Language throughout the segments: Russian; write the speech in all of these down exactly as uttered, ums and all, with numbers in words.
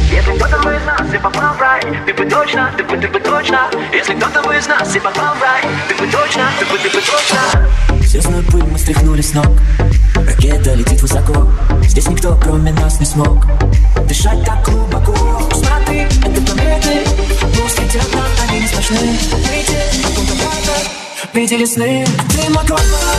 Если кто-то бы из нас и попал в рай, ты бы точно, ты бы, ты бы точно. Если кто-то бы из нас и попал в рай, ты бы точно, ты бы, ты бы точно. Звездную пыль мы стряхнули с ног, ракета летит высоко. Здесь никто кроме нас не смог дышать так глубоко. Смотри, это планеты, пусть летят нам, они не страшны. Видели, каком-то правда, видели сны. Ты мой космос.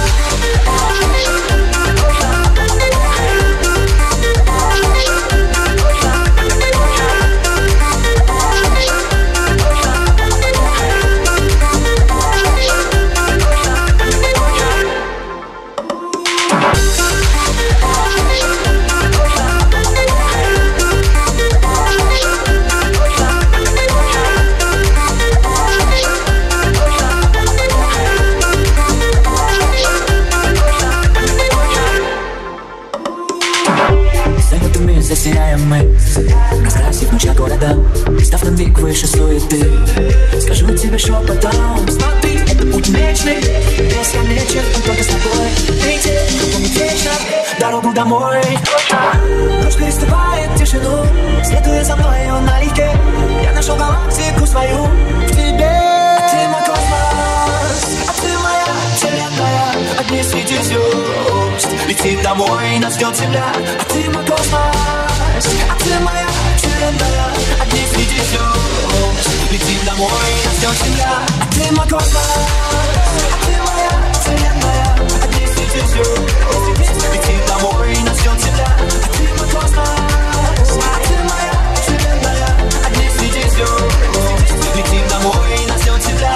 Засияем мы, раскрасив ночь города, став на миг выше суеты. Скажу тебе шепотом, смотри, это путь вечный, бесконечен, он только с тобой. Видите, помнит вечно дорогу домой. Ночь переступает тишину, следуя за мною налегке. Я нашел галактику свою в тебе. Ты мой космос, а ты моя вселенная. Одни среди звезд, летит домой, нас ждет земля. А ты мой космос, а ты моя вселенная. Одни среди звезд, летит домой, нас ждет земля. А ты мой космос, а ты моя вселенная. Одни среди звезд, летит домой, нас ждет земля. А ты мой космос, а ты моя вселенная. Одни среди звезд, летит домой, нас ждет земля.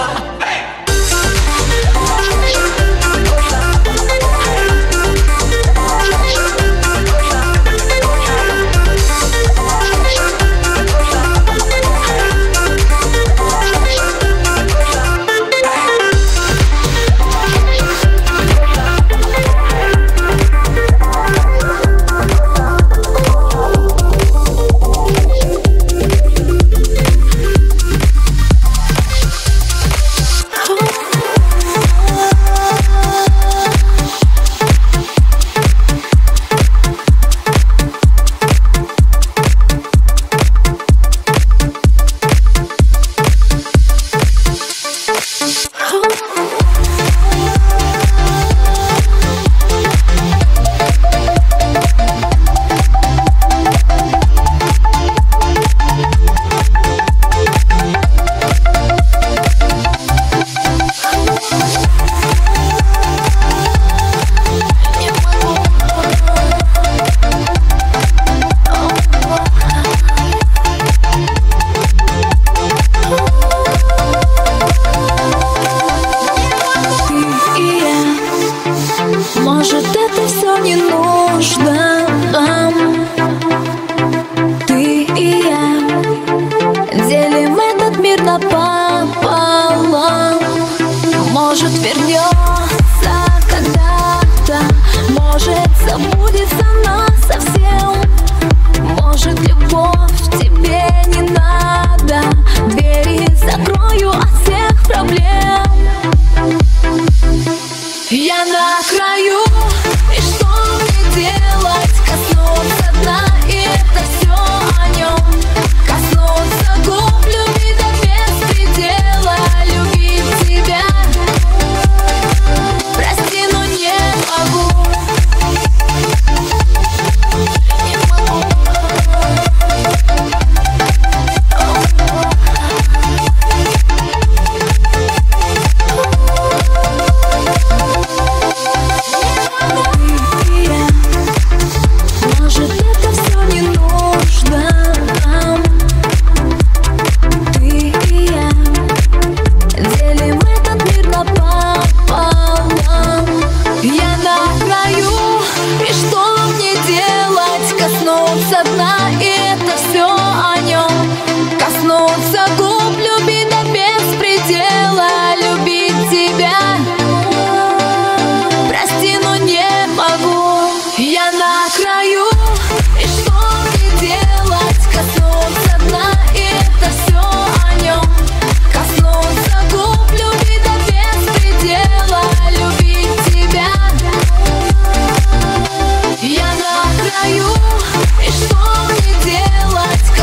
И что мне делать?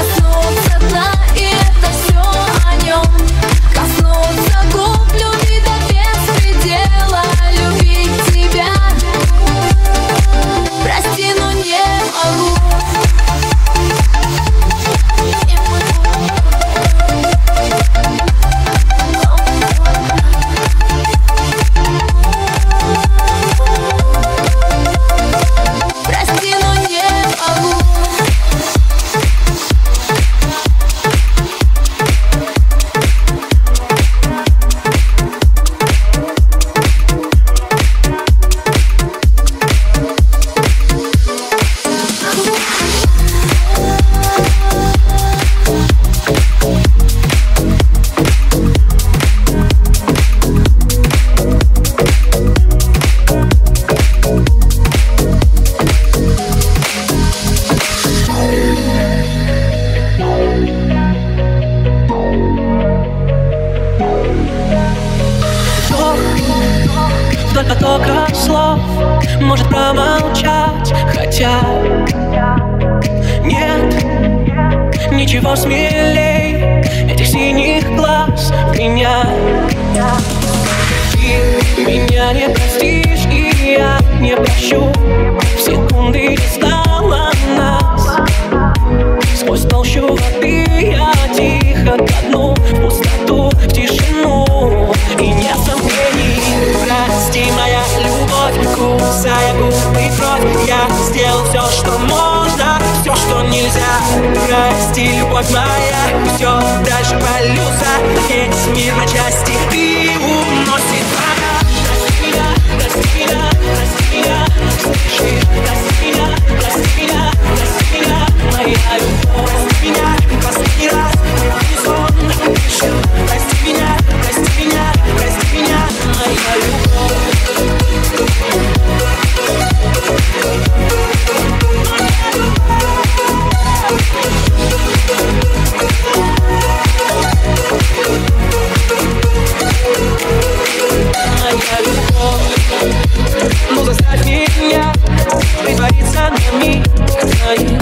может промолчать, хотя нет ничего смелей этих синих глаз в меня. Ты меня не простишь, и я не прощу. В секунды не стало нас. Сквозь толщу воды я тихо ко дну, в пустоту, в тишину. И нет сомнений, прости, моя любовь, кусая губы кровь. Я сделал все, что можно, все, что нельзя. Прости, любовь моя, все дальше полюса. Весь мир на части и уносит пока. Прости меня, прости меня, прости меня, слышишь? Прости меня, прости меня, прости меня, моя любовь. Прости меня, последний раз, мой сон решил. Прости меня, прости меня, прости меня, моя любовь. Моя любовь, ну заставь меня притвориться на миг твоим.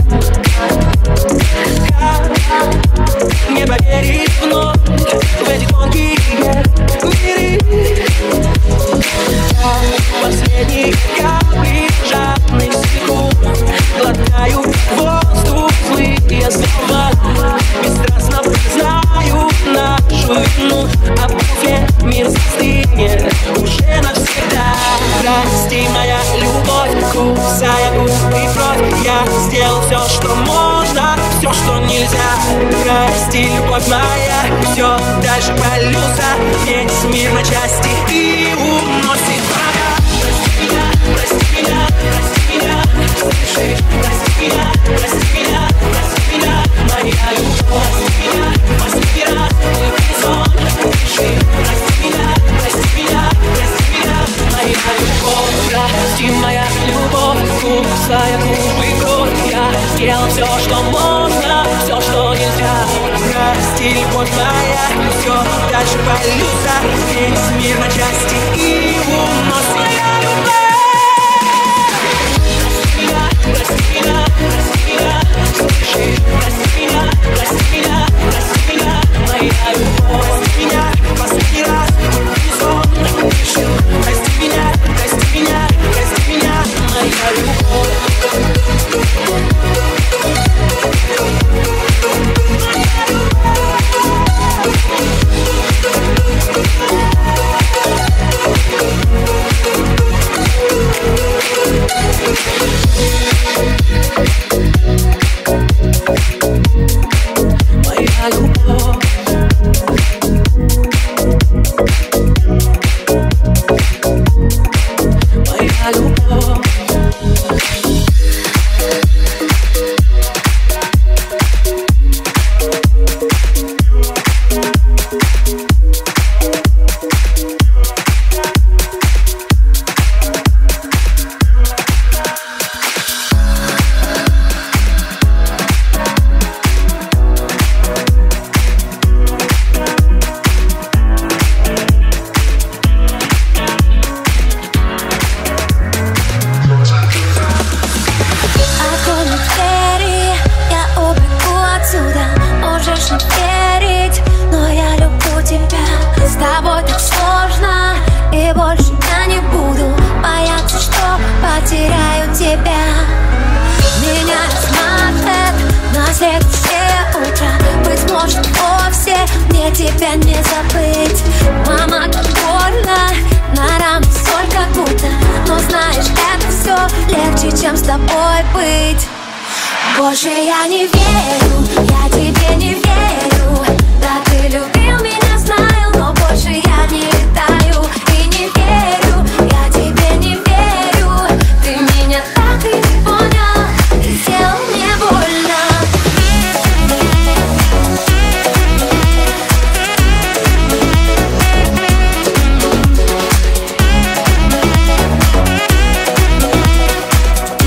Как не поверить вновь в эти тонкие миры? Последние капли жадных секунд глотаю воздух, злые слова. Бесстрастно признаю нашу вину, а после мир застынет уже навсегда. Прости, моя любовь, кусая губы кровь. Я сделал все, что можно, все, что нельзя. Прости, любовь моя, все дальше полюса. Весь мир на части и уносит пока. Прости меня, прости меня, прости меня, слышишь? Прости меня, прости меня, прости меня, моя любовь. Прости меня, последний раз, мой сон решил. Прости меня, прости меня, прости меня, моя любовь. Прости, моя любовь, кусая губы кровь. Я сделал все, что можно, все, что нельзя. Прости, любовь моя, все дальше полюса. Весь мир на части и уносит моя любовь. Прости меня, прости меня, прости меня, слышишь? Прости меня, прости меня, прости меня, моя любовь. Прости меня, последний раз, мой сон решил. Прости меня, прости меня, прости меня, моя любовь. Моя любовь. Моя любовь. Тебя не забыть. Мама, как больно, на раны соль как будто. Но знаешь, это все легче, чем с тобой быть. Больше я не верю, я тебе не верю. Да, ты любил меня, знаю, но больше я не летаю. И не верю, я тебе не верю. Ты меня так и не понял, ты сделал мне больно.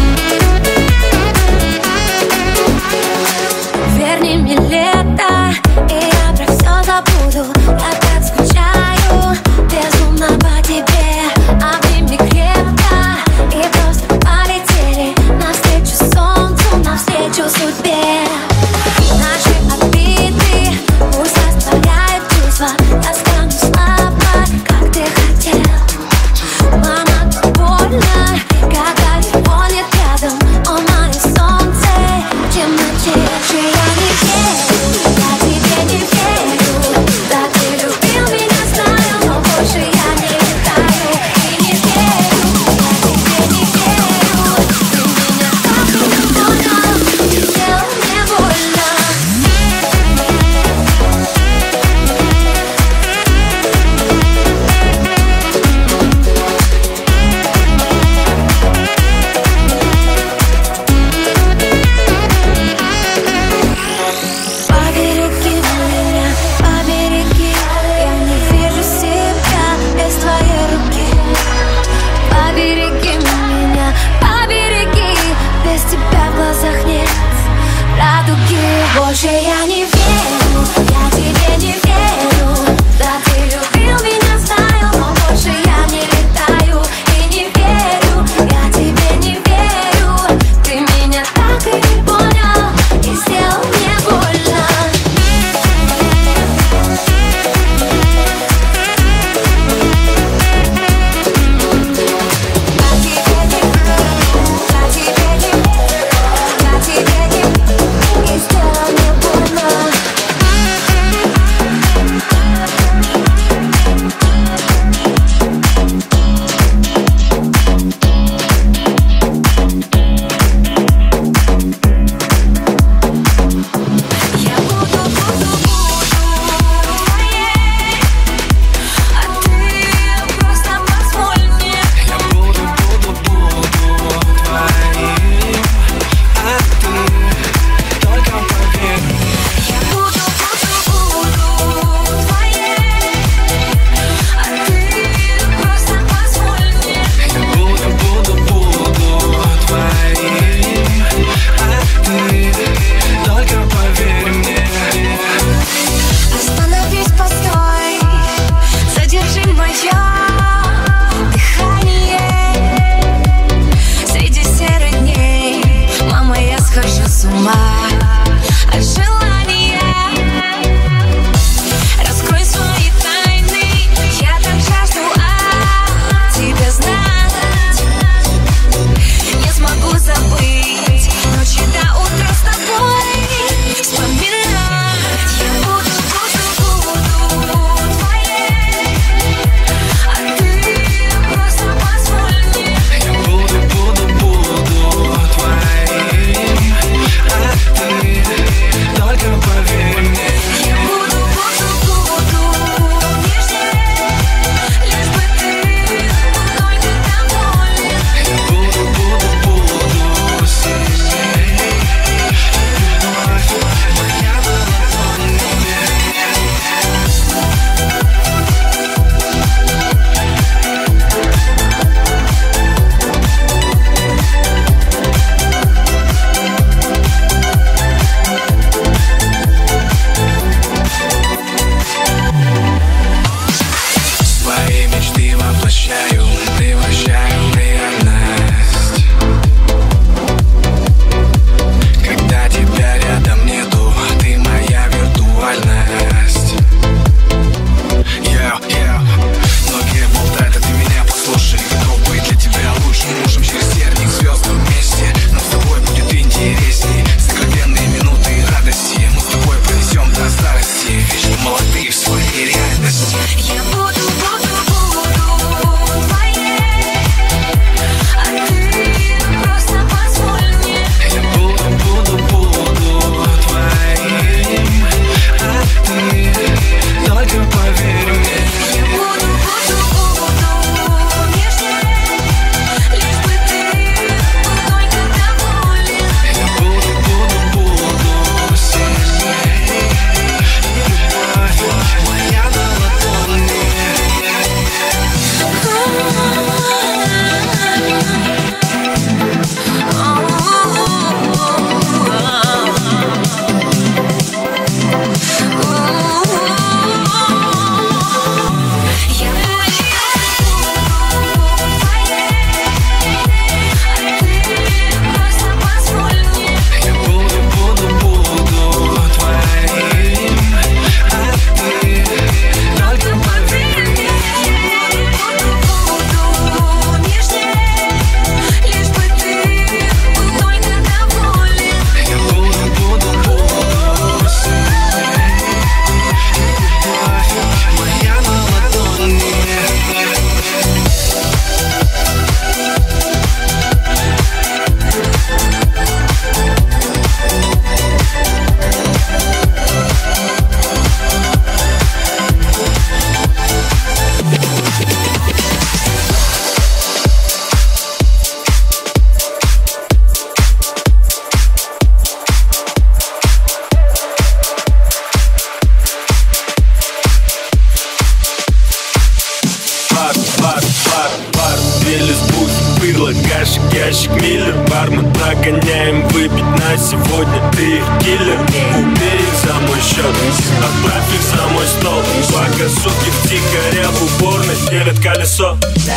Верни мне лето, Больше я не верю, я тебе не верю. Да, ты любил меня, знаю, но больше я не летаю и не верю. Я тебе не верю, ты меня так и не понял и сделал мне больно. Я тебе не верю, я тебе не верю, я тебе не верю и сделал мне больно. сегодня ты их киллер. Убей их за мой счет, отправь их за мой стол. Пока суки втихаря в уборной делят колесо.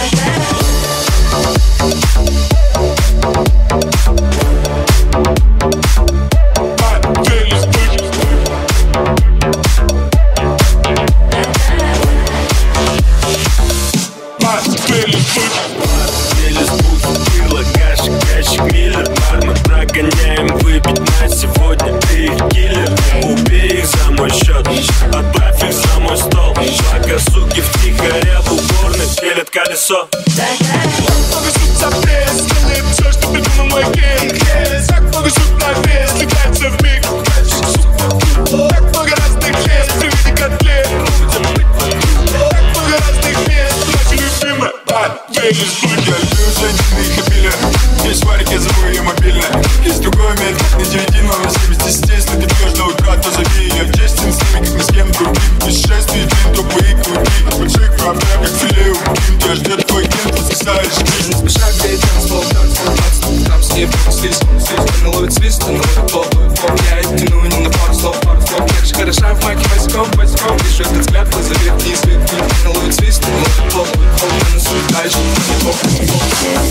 Прогоняем выпить на сегодня, ты их киллер. Убей их за мой счет, отправь их за мой стол. Пока суки втихаря в уборной делят колесо. Много шут за пресс, делает все, что придумал мой гейм. Так много шут на вес, летается в миг. Так много разных мест, при виде котлет. Так много разных мест, наши любимые отдельный звук. Я люблю женщины и кабеля. Есть варик, я зову ее мобильно. Есть другой метод, не девяти, но на семь здесь здесь. Но ты пьешь до утра, то зови ее в честен с ними, как ни с кем другим. Путешествие, день, тупые крути. Больших проблем, как филе у Ким. Тебя ждет твой ген, ты скисаешь жизнь. Не спеша, где я танцпол, танцпол, танцпол. Там с ней просто свист, свист. Она ловит свист, она ловит пол, ловит пол. Я их тяну не на пару слов, пару слов. Как же хороша в майке войском, войском. Вижу этот взгляд, вызовет вниз, вниз. Она ловит свист, она ловит пол, ловит пол. Я несу дальше, не пол, не пол.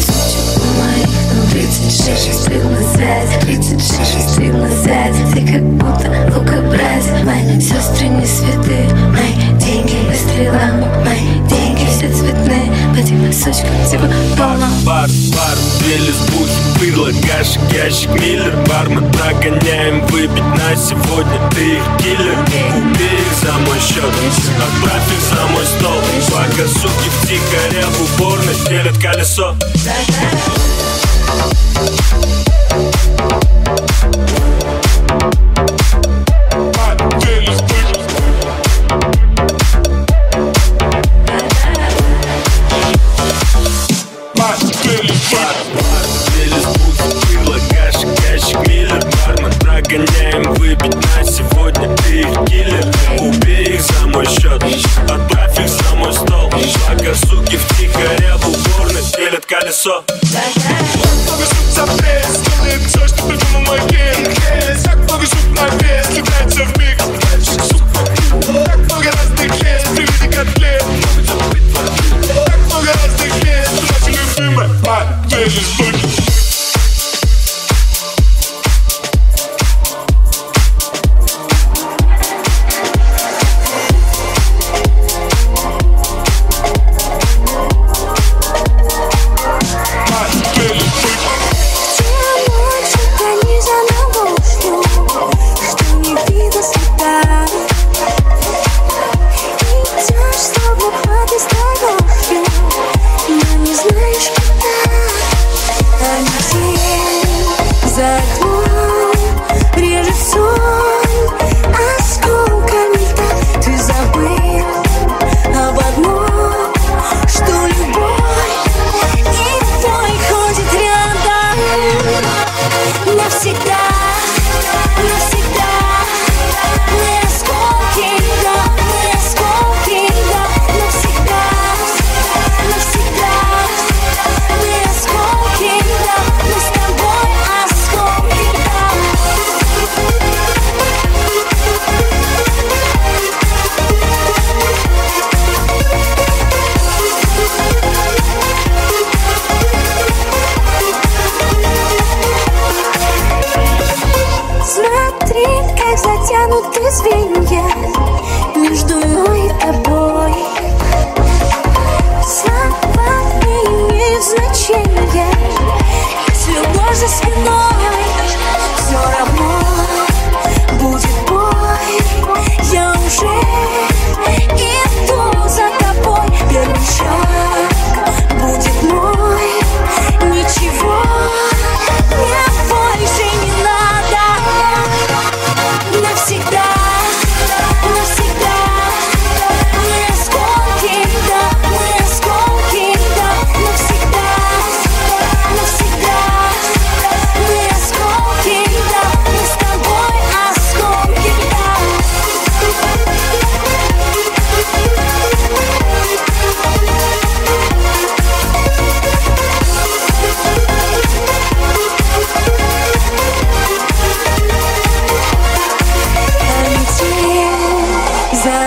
Тридцать шесть, стыдно взять, тридцать шесть, стыдно взять. Ты как будто лука-брать. Мои сестры не святые, мои деньги по стрелам. Мои деньги все цветные, по типа сучка, типа полно. Бар, бар, две лесбухи, быдло, гашек, ящик, миллер. Бармен, прогоняем выпить на сегодня, ты их киллер. Убей их за мой счет, отправь их за мой стол. Пока суки втихаря в уборной делят колесо. Прогоняем выпить на сегодня, ты их киллер. Убей их за мой счет, отправь их за мой стол. Пока суки втихаря в уборной делят колесо. Много шут за пресс, делает все, что придумал мой гейм. Так много шут на вес, летается в миг. Так много разных мест, при виде котлет. Так много разных мест, наши любимые отдельный звук.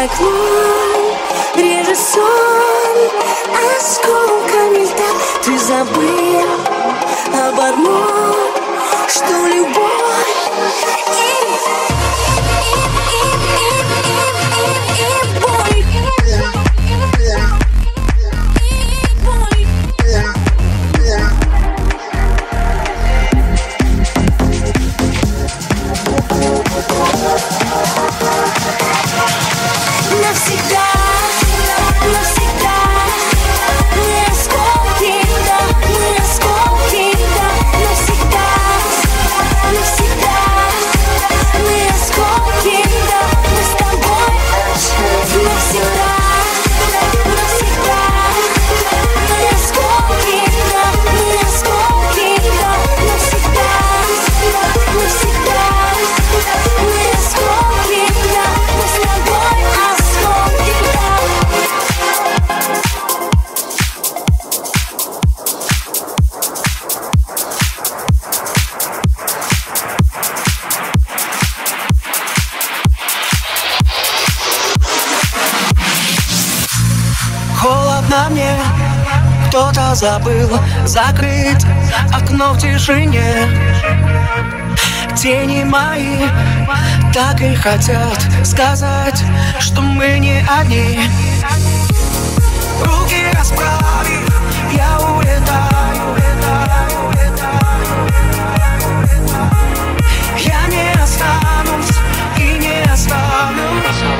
окном режет сон осколками льда. Ты забыл об одном, что любовь и, и, и, и, и, и боль. Навсегда, навсегда, мы осколки льда, мы осколки льда. Навсегда, навсегда, мы осколки льда, мы с тобой навсегда, навсегда, мы осколки льда, мы осколки льда. Навсегда, навсегда, мы осколки льда, мы с тобой осколки льда. Холодно мне, кто-то забыл закрыть окно в тишине. Тени мои так и хотят сказать, что мы не одни. Руки расправив, я улетаю, улетаю, улетаю, улетаю. Я не останусь и не оставлю.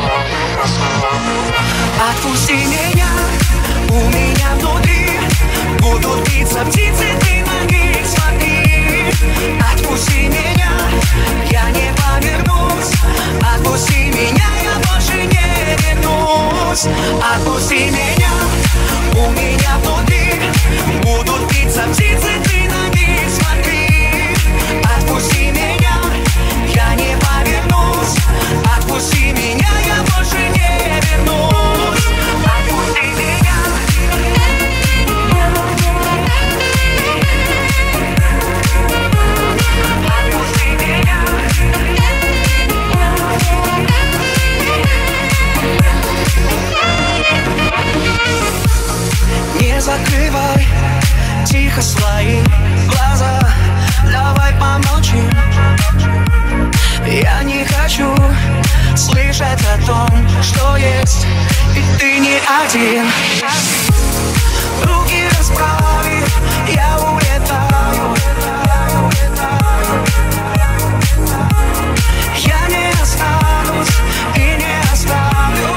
Отпусти меня, у меня внутри будут биться птицы, ты на них смотри. Отпусти меня, я не повернусь. Отпусти меня, я больше не вернусь. Отпусти меня, у меня внутри будут биться птицы, ты на них смотри. Отпусти меня, я не повернусь. Отпусти меня, я больше не вернусь. Отпусти меня. Не закрывай тихо свои глаза, давай помолчим. Я не хочу слышать о том, что есть, и ты не один. Руки расправив, я улетаю, улетаю, улетаю. Я не останусь и не оставлю.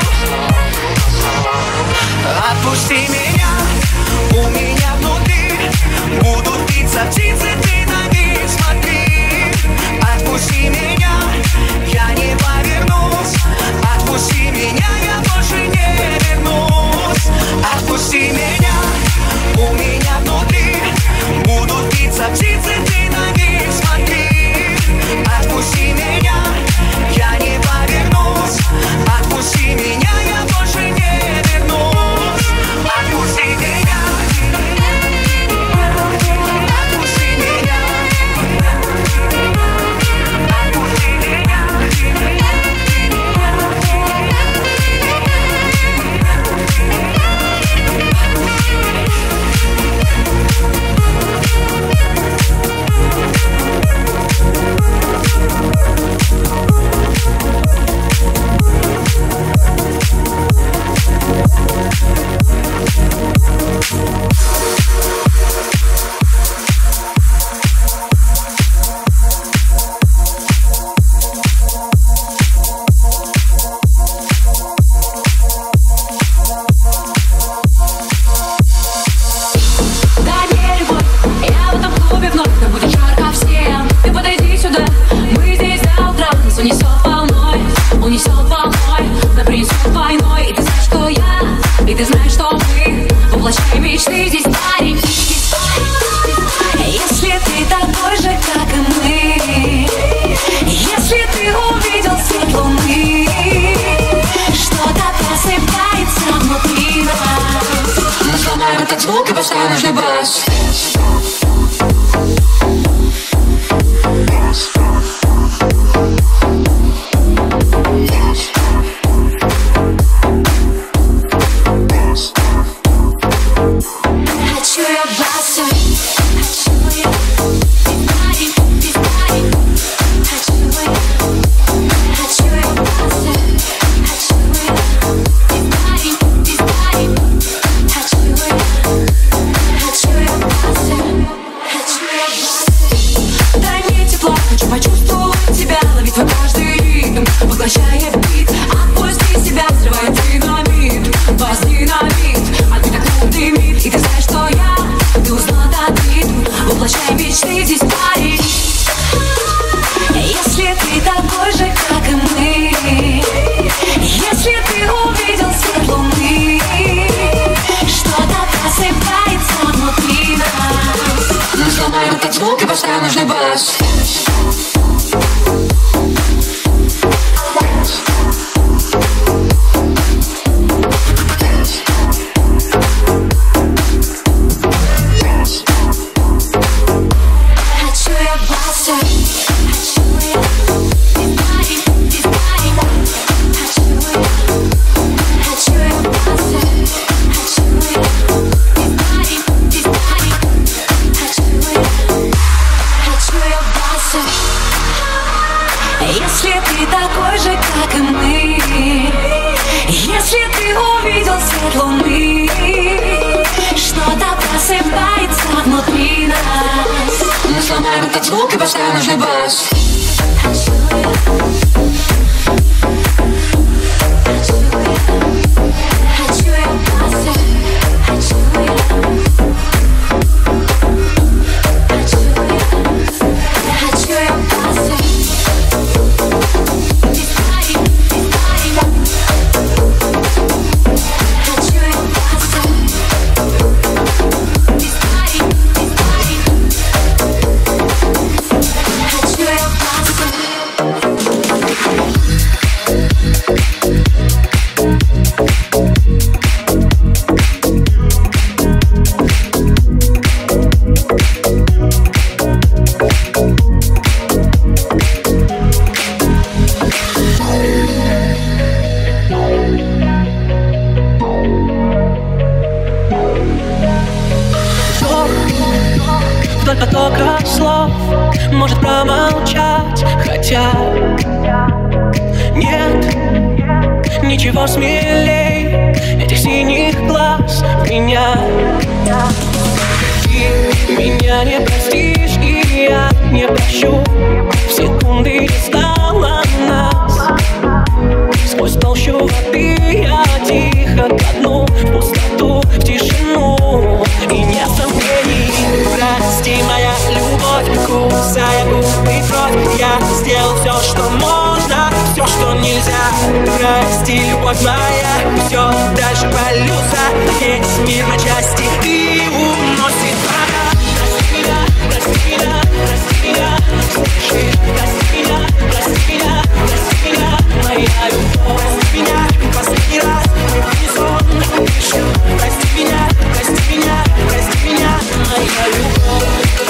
Отпусти меня, у меня внутри будут биться птицы, ты на них смотри. Отпусти меня, я не повернусь. Отпусти меня, я больше не вернусь. Отпусти меня, у меня внутри будут биться птицы, ты на них смотри. Отпусти меня, я не повернусь. Отпусти меня, я больше не вернусь. Отпусти меня. Отпусти меня. Отпусти меня. Нужный бас. свет луны. Что-то просыпается внутри нас. Мы сломаем этот звук и поставим нужный бас. Хочу я, хочу я басы, хочу я, хочу я, хочу я басы. This body, this body, хочу я басы. This body, this body, хочу я басы. Вдоль потока слов может промолчать, хотя нет ничего смелей этих синих глаз меня. Ты меня не простишь, и я не прощу. В секунды не стало нас. Сквозь толщу воды я тихо дну в пустоту, в тишину. И нет сомнений, прости, моя любовь, кусая губы кровь. Я сделал все, что можно, все, что нельзя. Прости, любовь моя, все дальше полюса. Весь мир на части и уносит пора. Прости меня, прости меня, прости меня, слышишь? Прости меня, прости меня, прости меня, моя любовь. Прости меня, последний раз, не сон, еще. Прости меня, прости меня, прости меня, моя любовь.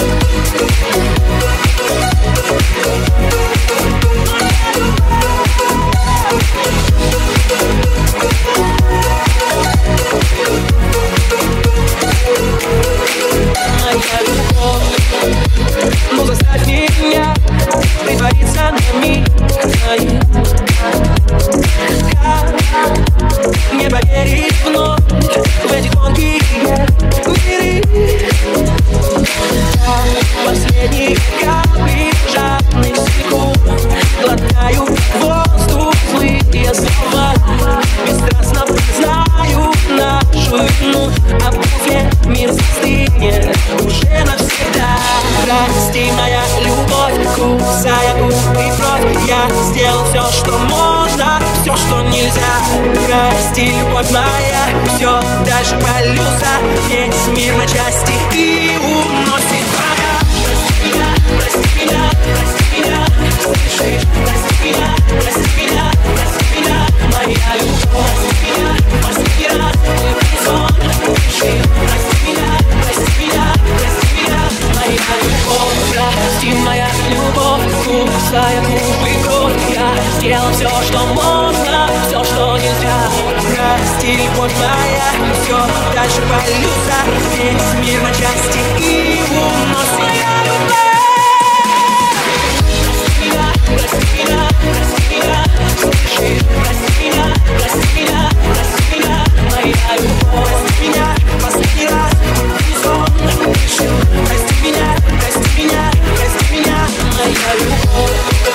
Моя любовь, ну заставь меня притвориться на миг. Как не поверить вновь в эти тонкие миры. Последние капли жадных секунд глотаю воздух, злые слова. Бесстрастно признаю нашу вину, а после мир застынет уже навсегда. Прости, моя любовь, кусая губы кровь. Я сделал все, что можно, все, что нельзя. Прости, любовь моя, все дальше полюса. Весь мир на части и уносит пора. Прости меня, прости меня, прости меня, слышишь? Прости меня, прости меня, прости меня, моя любовь. Прости меня, последний раз, мой сон, слышишь? Прости меня, прости меня, прости меня, моя любовь. Прости, моя любовь, кусая губы кровь. Я сделал все, что можно, все, что нельзя. Прости, любовь моя, все дальше полюса. Весь мир на части и уносит моя любовь. Прости меня, прости меня, прости меня, слышишь? Прости меня, прости меня, прости меня, моя любовь. Прости меня, последний раз, не сон, слышишь? Прости меня, прости меня, прости меня, моя любовь.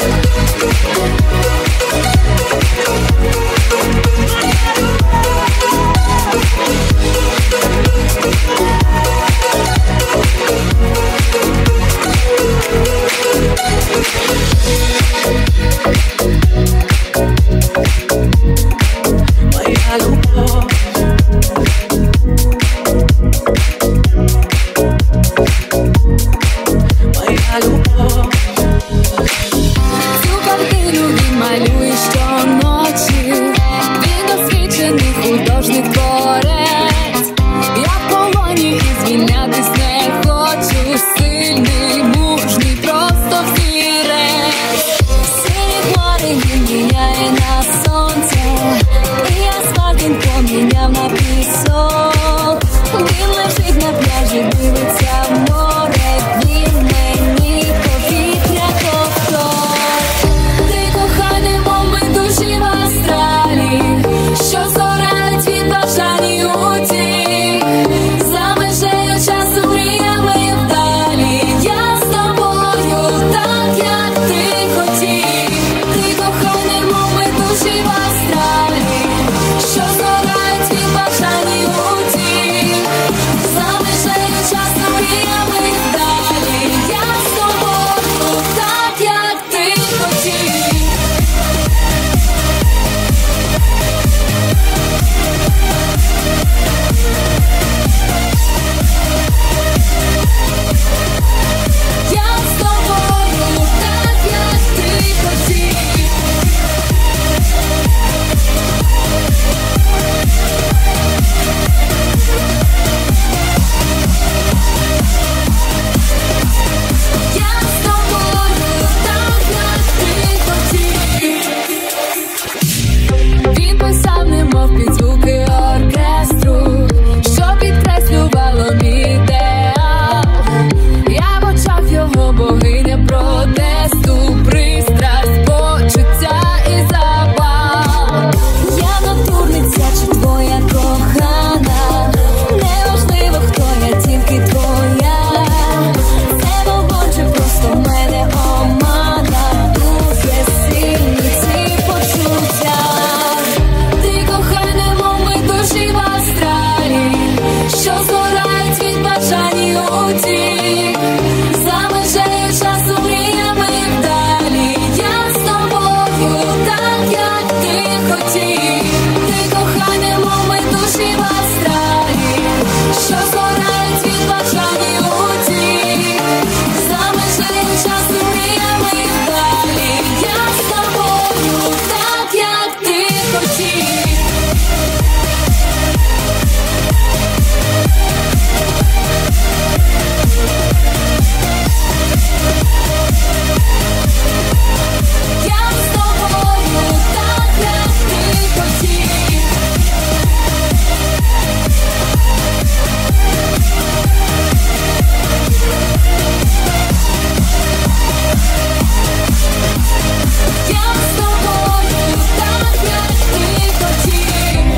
Моя любовь. Моя любовь. Всю картину и малюешь щоночі. Він освічений художник творець. Я в полоні і звільнятись не хочу. Сильний, мужний, просто взірець. Сині хмари він міняє на сонце. І асфальт він поміняв на пісок. Він лежить на пляжі, дивиться в море. Він мені повітря ковток. Ти коханий момент. душі в Австралії, що згорають від бажання уйти, за межею часу мріями далі. Я з тобою так, як ти хотів. Я з тобою так, як ти хотів. Я з тобою так, як ти хотів. Він писав, немов під звуки оркестру, що підкреслювало мій ідеал. Я в очах його богиня протесту, пристрасть, почуття і запал. Я натурниця чи твоя кохана, неважливо, хто я, тільки твоя. Це вогонь чи просто в мене омана, дуже сильні ці почуття. Ти кохай, немов ми душі в Австралії, що згорають від бажання уйти, за межею часу мріями вдалі. Я з тобою так, як ти хотів. Ти кохай, немов ми душі в Австралії, що згорають від бажання уйти, за межею часу мріями вдалі. Я з тобою так, як ти хотів. Я з тобою так, як ти хотів. Я з тобою так, як ти хотів.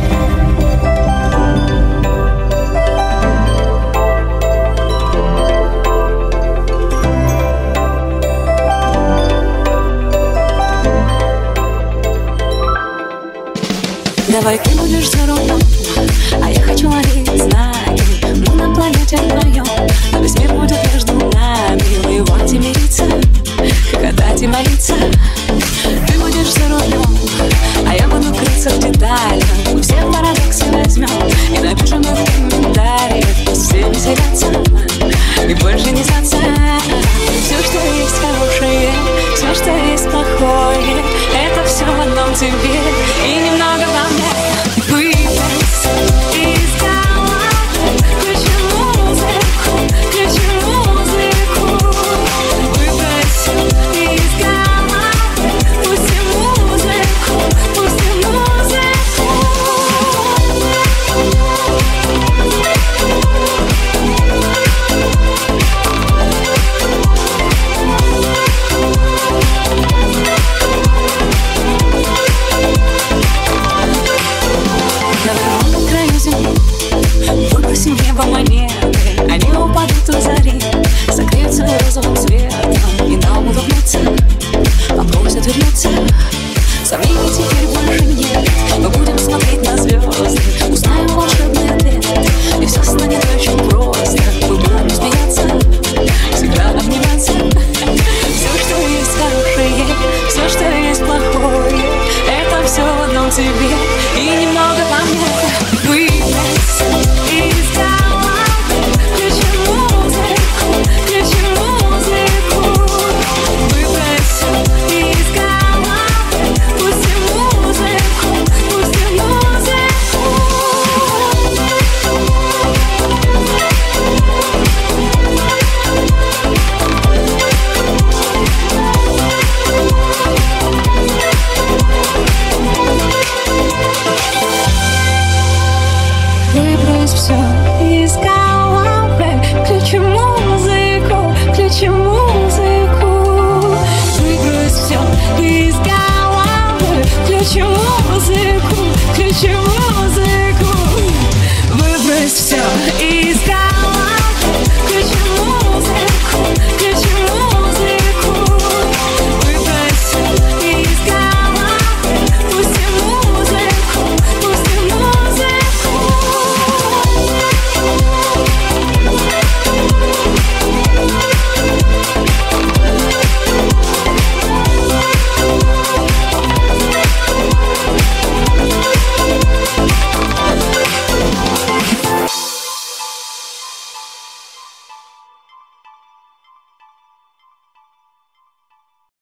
Давай ты будешь за рулем, а я хочу ловить знаки. Мы на планете вдвоем, но весь мир будет между нами. Воевать и мириться, гадать и молиться. Ты будешь за рулем, а я буду крыться в деталях. Мы все парадоксы возьмем и напишем их в комментариях. Все веселятся и больше не снятся. Все, что есть хорошее, все, что есть плохое, это все в одном тебе и немного во мне. Выбрось из головы, включи музыку, включи музыку. Выбрось из головы, пусти музыку, пусти музыку. На краю земли выбросим в небо монеты, они упадут у зари, согреются розовым светом и нам улыбнутся, попросят вернуться. Сомнений теперь больше нет, мы будем смотреть на звезды, узнаем волшебный ответ, и все станет очень просто. Мы будем смеяться, всегда обниматься. Все, что есть хорошее, все, что есть плохое, это все в одном тебе и немного во мне.